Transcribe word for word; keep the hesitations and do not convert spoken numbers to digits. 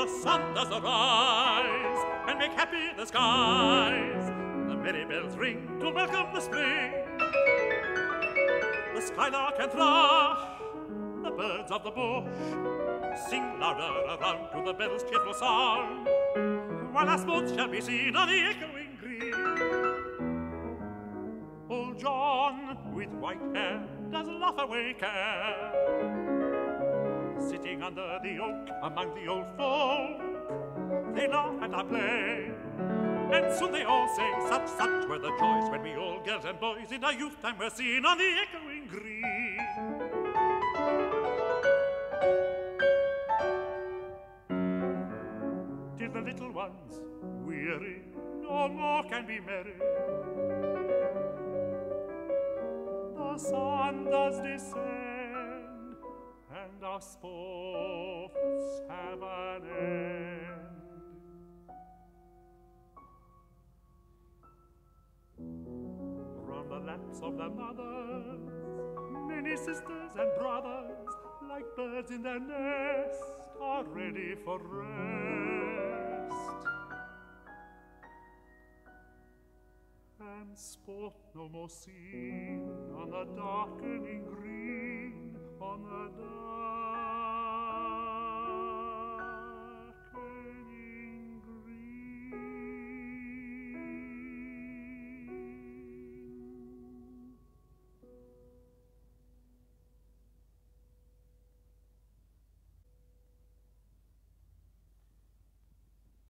the sun does arise and make happy the skies. The merry bells ring to welcome the spring. The skylark and thrush, the birds of the bush, sing louder around to the bells' cheerful song, while our sports shall be seen on the echoing green. Old John, with white hair, does laugh away care, sitting under the oak among the old folk. They laugh at our play, and soon they all say, such, such were the joys when we all girls and boys in our youth time were seen on the echoing green. Till the little ones, weary, no more can be merry. The sun does descend, and our sports have an end. From the laps of their mothers, many sisters and brothers, like birds in their nest, are ready for rest. And sport no more seen on the darkening green, on the dark